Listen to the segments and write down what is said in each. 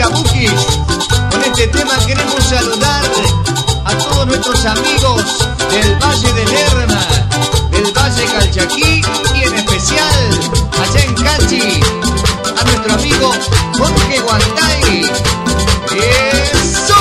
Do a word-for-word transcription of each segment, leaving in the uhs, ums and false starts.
Calchabuquis. Con este tema queremos saludar a todos nuestros amigos del Valle del Lerma, del Valle Calchaquí y en especial allá en Cachi, a nuestro amigo Jorge Guantay. ¡Eso!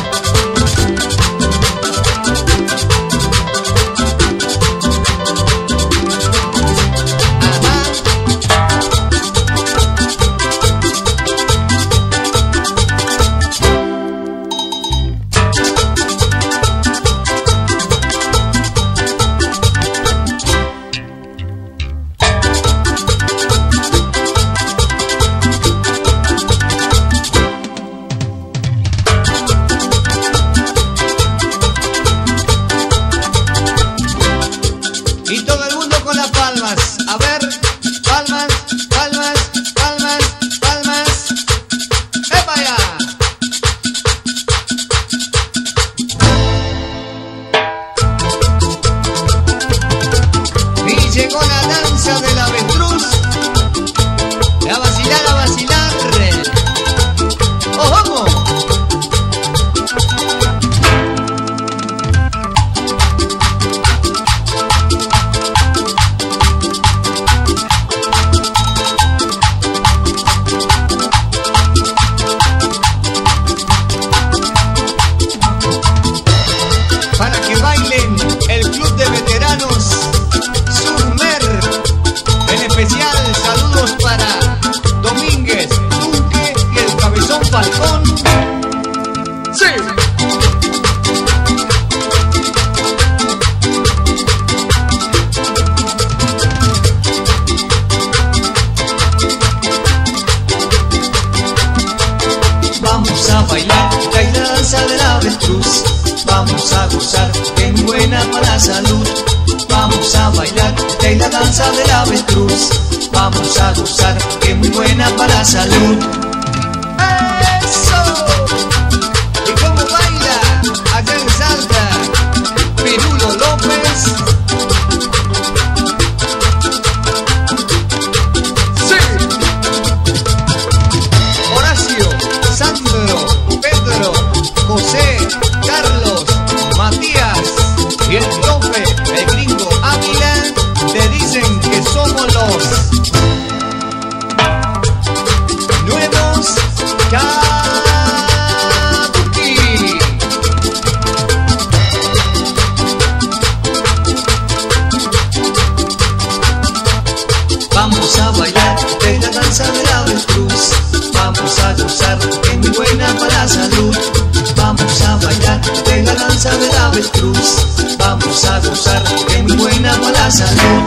Y todo el mundo con las palmas. A ver, palmas, palmas, palmas, palmas. ¡Epa ya! Y llegó la danza del avestruz. A vacilar, a vacilar. ¡Oh, vamos! Para que bailen el Club de Veteranos Surmer. En especial saludos para Domínguez, Duque y el Cabezón Falcón. ¡Sí! Vamos a bailar la danza del avestruz. Vamos a gozar, que es buena para la salud. Vamos a bailar la danza del avestruz. Vamos a gozar, que es muy buena para la salud. ¡Eso! ¿Y cómo baila acá en Salta Pirulo López? ¡Sí! Horacio, Sandro, Pedro, José, Carlos, Matías y el profe, el gringo Ávila, te dicen que somos los nuevos Calchabuquis. Vamos a bailar de la danza del avestruz. Vamos a gozar, que es muy buena para la salud. Vamos a bailar de la danza del avestruz. Vamos a gozar, que es muy buena para la salud.